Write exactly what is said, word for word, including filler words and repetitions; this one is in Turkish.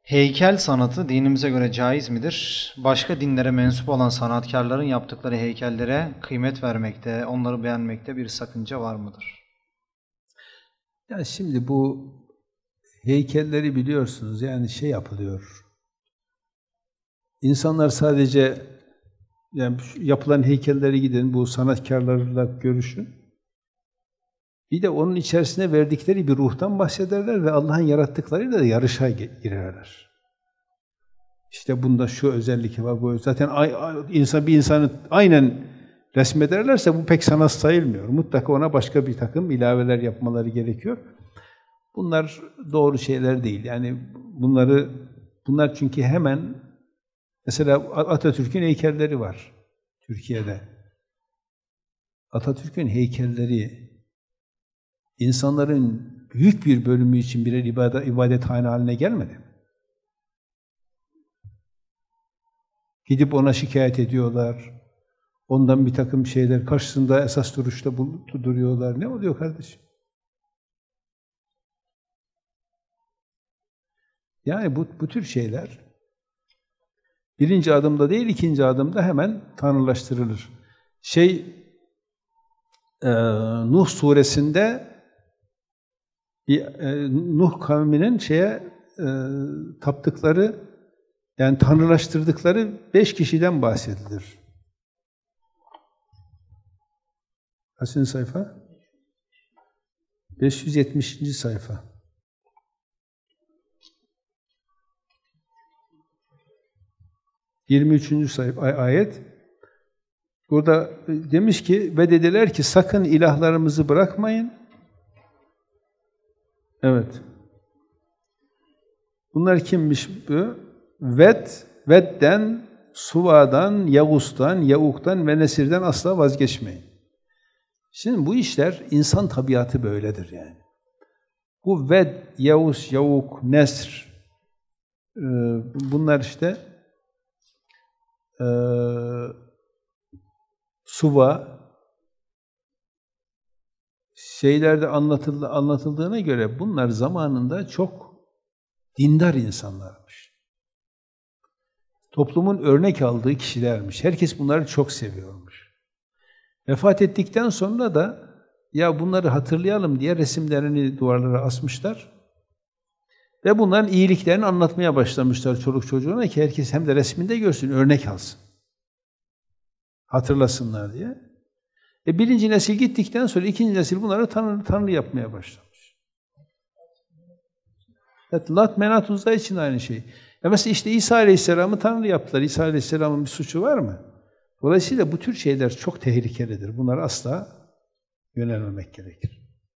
Heykel sanatı dinimize göre caiz midir? Başka dinlere mensup olan sanatkarların yaptıkları heykellere kıymet vermekte, onları beğenmekte bir sakınca var mıdır? Ya şimdi bu heykelleri biliyorsunuz, yani şey yapılıyor. İnsanlar sadece yani yapılan heykelleri gidin, bu sanatkarlarla görüşün. Bir de onun içerisine verdikleri bir ruhtan bahsederler ve Allah'ın yarattıklarıyla da yarışa girerler. İşte bunda şu özellik var, bu zaten insan bir insanı aynen resmederlerse bu pek sanat sayılmıyor. Mutlaka ona başka bir takım ilaveler yapmaları gerekiyor. Bunlar doğru şeyler değil. Yani bunları bunlar çünkü hemen mesela Atatürk'ün heykelleri var Türkiye'de. Atatürk'ün heykelleri insanların büyük bir bölümü için birer ibadet, ibadethane haline gelmedi. Gidip ona şikayet ediyorlar. Ondan bir takım şeyler karşısında esas duruşta duruyorlar. Ne oluyor kardeşim? Yani bu, bu tür şeyler birinci adımda değil, ikinci adımda hemen tanrılaştırılır. Şey, e, Nuh suresinde bir, e, Nuh kavminin şeye e, taptıkları, yani tanrılaştırdıkları beş kişiden bahsedilir. Kaçıncı sayfa? beş yüz yetmişinci sayfa. yirmi üçüncü sayfa ayet. Burada demiş ki ve dediler ki sakın ilahlarımızı bırakmayın. Evet. Bunlar kimmiş bu? Ved, Ved'den, Suva'dan, Yavuz'dan, Yavuk'tan ve Nesir'den asla vazgeçmeyin. Şimdi bu işler insan tabiatı böyledir yani. Bu Ved, Yavuz, Yavuk, Nesr bunlar işte e, Suva şeylerde anlatıldı, anlatıldığına göre bunlar zamanında çok dindar insanlarmış. Toplumun örnek aldığı kişilermiş. Herkes bunları çok seviyormuş. Vefat ettikten sonra da ya bunları hatırlayalım diye resimlerini duvarlara asmışlar. Ve bunların iyiliklerini anlatmaya başlamışlar çoluk çocuğuna ki herkes hem de resminde görsün, örnek alsın. Hatırlasınlar diye. E birinci nesil gittikten sonra ikinci nesil bunları tanrı, tanrı yapmaya başlamış. Evet, Lat, Menat, Uzza için aynı şey. Ya mesela işte İsa Aleyhisselam'ı tanrı yaptılar. İsa Aleyhisselam'ın bir suçu var mı? Dolayısıyla bu tür şeyler çok tehlikelidir. Bunlara asla yönelmemek gerekir.